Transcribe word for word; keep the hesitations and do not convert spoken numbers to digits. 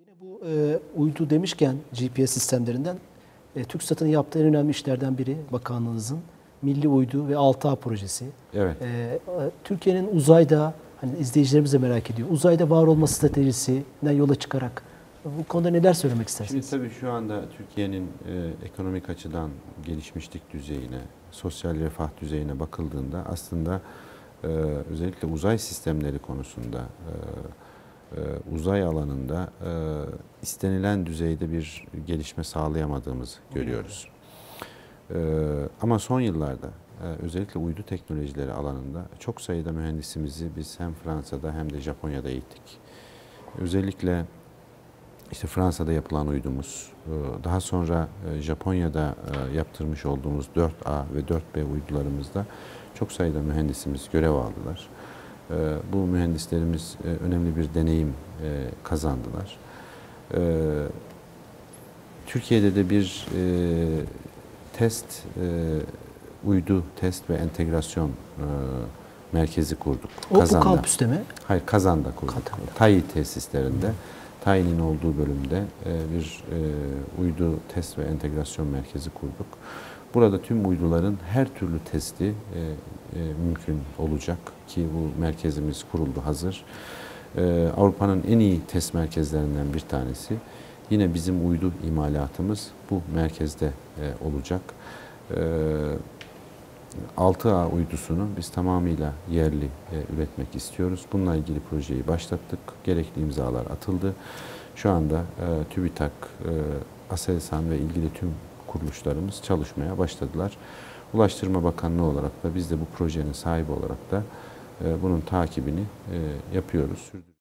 Bu e, uydu demişken G P S sistemlerinden e, TürkSat'ın yaptığı en önemli işlerden biri bakanlığınızın Milli Uydu ve altı A projesi. Evet. E, Türkiye'nin uzayda, hani izleyicilerimiz de merak ediyor, uzayda var olma stratejisinden yola çıkarak bu konuda neler söylemek istersiniz? Şimdi tabii şu anda Türkiye'nin e, ekonomik açıdan gelişmişlik düzeyine, sosyal refah düzeyine bakıldığında aslında e, özellikle uzay sistemleri konusunda e, e, uzay alanında e, istenilen düzeyde bir gelişme sağlayamadığımızı görüyoruz. E, ama son yıllarda e, özellikle uydu teknolojileri alanında çok sayıda mühendisimizi biz hem Fransa'da hem de Japonya'da eğittik. Özellikle İşte Fransa'da yapılan uydumuz, daha sonra Japonya'da yaptırmış olduğumuz dört A ve dört B uydularımızda çok sayıda mühendisimiz görev aldılar. Bu mühendislerimiz önemli bir deneyim kazandılar. Türkiye'de de bir test, uydu test ve entegrasyon merkezi kurduk. O Kazan'da. Bu kampüste mi? Hayır, Kazan'da kurduk. Kazan'da. TAİ tesislerinde. Hı. TAİ'nin olduğu bölümde bir uydu test ve entegrasyon merkezi kurduk. Burada tüm uyduların her türlü testi mümkün olacak ki bu merkezimiz kuruldu, hazır. Avrupa'nın en iyi test merkezlerinden bir tanesi. Yine bizim uydu imalatımız bu merkezde olacak. altı A uydusunu biz tamamıyla yerli e, üretmek istiyoruz. Bununla ilgili projeyi başlattık. Gerekli imzalar atıldı. Şu anda e, TÜBİTAK, e, ASELSAN ve ilgili tüm kuruluşlarımız çalışmaya başladılar. Ulaştırma Bakanlığı olarak da biz de bu projenin sahibi olarak da e, bunun takibini e, yapıyoruz.